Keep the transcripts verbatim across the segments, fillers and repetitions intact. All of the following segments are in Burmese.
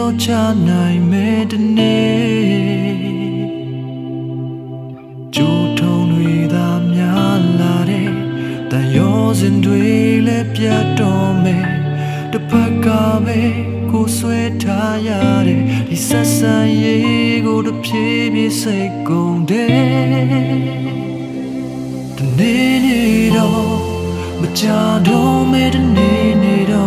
lo cha Nyeimn Chu thong nui da mya la de tan yo sin dui le piat do me de phat ka be ko swai tha ya de di sat san ye ko de phie phie sai kong de de ne ne do ma cha do me de ne ne do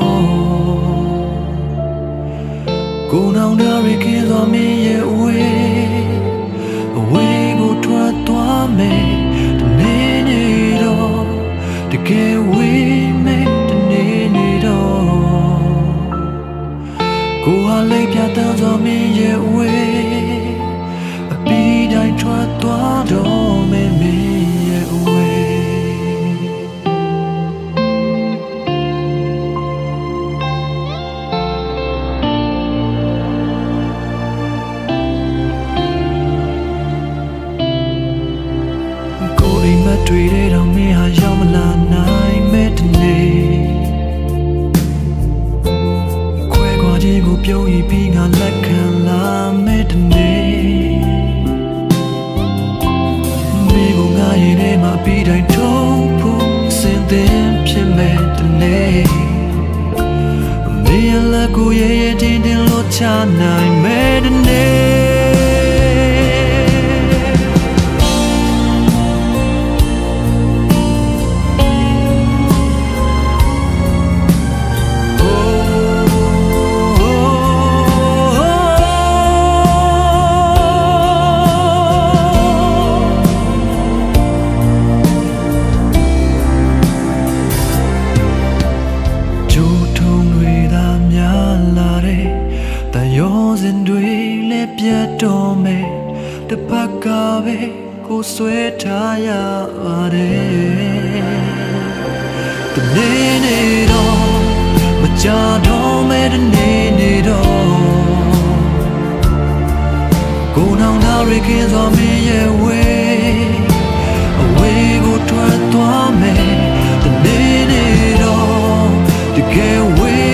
go now now we can do me ye away away go twa twa me de ne ne do de ke we me de ne ne do go ha lai pya ta do me ye away a bi dai twa twa do me me ye awayတွေ့တဲ့တော့မင်းဟာရောက်မလာနိုင်မဲ့တနေ့ခွဲခွာခြင်းကိုပြုံးရပြီးငါလက်ခံလာမဲ့တနေ့မိဘငါရဲ့ထဲမှာပြီးတိုင်းထုံးဖို့စင်သင်ဖြစ်မဲ့တနေ့မေရလက်ကိုရဲ့ရဲ့တင်းတင်းလို့ချနိုင်မဲ့တနေ့ပြတ်တော်မယ်တပတ်ကပဲကိုဆွဲထားရပါတယ်တနေ့နေ့တော့မကြတော့မယ်တနေ့နေ့တော့ကိုနောင်နာရခင်စွာမင်းရဲ့ဝေးအဝေးကိုထွက်သွားမယ်တနေ့နေ့တော့တကယ်ဝေး